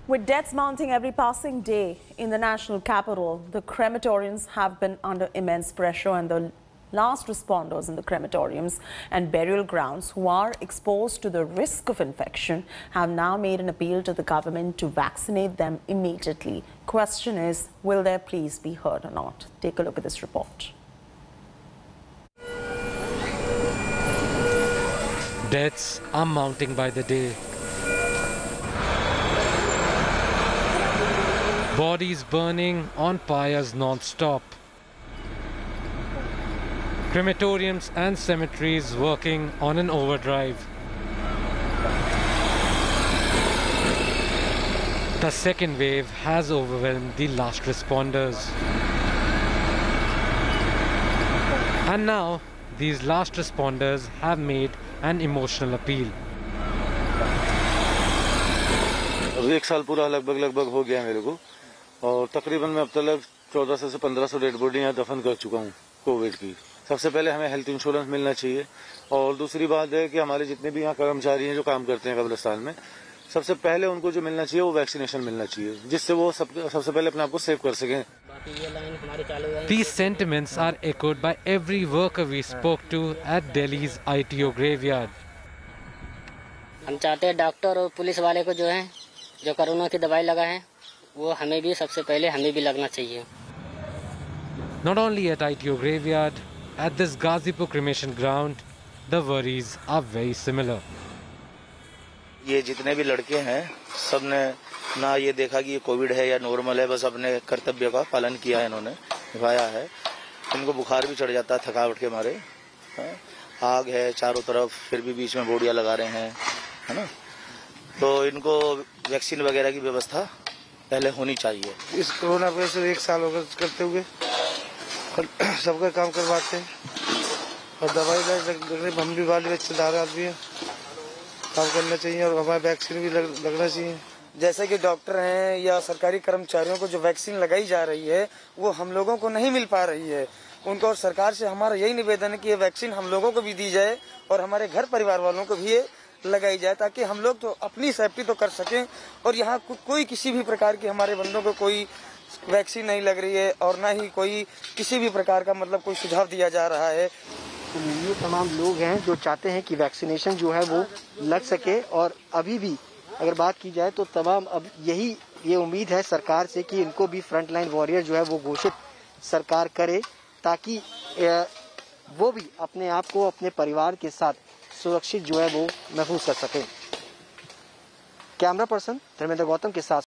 With deaths mounting every passing day in the national capital, the crematoriums have been under immense pressure, and the last responders in the crematoriums and burial grounds who are exposed to the risk of infection have now made an appeal to the government to vaccinate them immediately. Question is, will their pleas be heard or not? Take a look at this report. Deaths are mounting by the day. Bodies burning on pyres non-stop. Crematoriums and cemeteries working on an overdrive. The second wave has overwhelmed the last responders. And now, these last responders have made an emotional appeal. एक साल पूरा लगभग हो गया मेरे को, और तकरीबन मैं अब तक 1400 से 1500 डेड बॉडी यहाँ दफन कर चुका हूँ कोविड की। सबसे पहले हमें हेल्थ इंश्योरेंस मिलना चाहिए, और दूसरी बात है कि हमारे जितने भी यहाँ कर्मचारी हैं जो काम करते हैं कब्रिस्तान में, सबसे पहले उनको जो मिलना चाहिए वो वैक्सीनेशन मिलना चाहिए, जिससे वो सबसे पहले अपने आप को सेव कर सकें। These sentiments are echoed by every worker we spoke to at Delhi's ITO graveyard. हम चाहते हैं डॉक्टर और पुलिस वाले को जो है जो कोरोना की दवाई लगाए वो हमें भी सबसे पहले हमें भी लगना चाहिए। Not only at ITO graveyard, at this Ghazipur cremation ground, the worries are very similar. ये जितने भी लड़के हैं सब ने ना ये देखा कि ये कोविड है या नॉर्मल है, बस अपने कर्तव्य का पालन किया है, इन्होंने निभाया है। इनको बुखार भी चढ़ जाता है थकावट के मारे, आग है चारों तरफ, फिर भी बीच में बोडियां लगा रहे हैं, है ना। तो इनको वैक्सीन वगैरह की व्यवस्था पहले होनी चाहिए। इस कोरोना वजह से 1 साल होकर करते हुए सबका काम करवाते हैं, और दवाई लगने हम भी वाले रिश्तेदार आदमी है, काम करना चाहिए, और हमारे वैक्सीन भी लगना चाहिए। जैसे कि डॉक्टर हैं या सरकारी कर्मचारियों को जो वैक्सीन लगाई जा रही है वो हम लोगों को नहीं मिल पा रही है। उनको और सरकार से हमारा यही निवेदन है कि ये वैक्सीन हम लोगों को भी दी जाए और हमारे घर परिवार वालों को भी ये लगाई जाए, ताकि हम लोग तो अपनी सेफ्टी तो कर सकें, और यहाँ कोई किसी भी प्रकार की हमारे बंदों को कोई वैक्सीन नहीं लग रही है, और ना ही कोई किसी भी प्रकार का कोई सुझाव दिया जा रहा है। तो ये तमाम लोग हैं जो चाहते हैं कि वैक्सीनेशन जो है वो लग सके, और अभी भी अगर बात की जाए तो तमाम अब ये उम्मीद है सरकार से कि इनको भी फ्रंट लाइन वॉरियर जो है वो घोषित सरकार करे, ताकि वो भी अपने आप को अपने परिवार के साथ सुरक्षित जो है वो महफूज कर सके। कैमरा पर्सन धर्मेंद्र गौतम के साथ